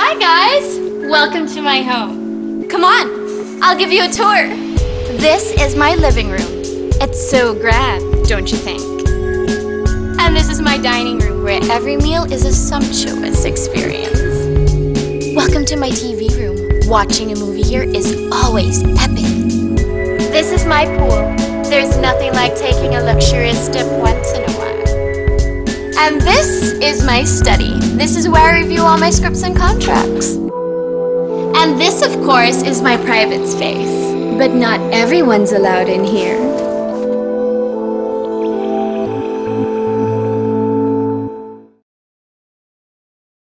Hi guys! Welcome to my home. Come on, I'll give you a tour. This is my living room. It's so grand, don't you think? And this is my dining room where every meal is a sumptuous experience. Welcome to my TV room. Watching a movie here is always epic. This is my pool. There's nothing like taking a luxurious dip once in a while. And this is my study. This is where I review all my scripts and contracts. And this, of course, is my private space. But not everyone's allowed in here.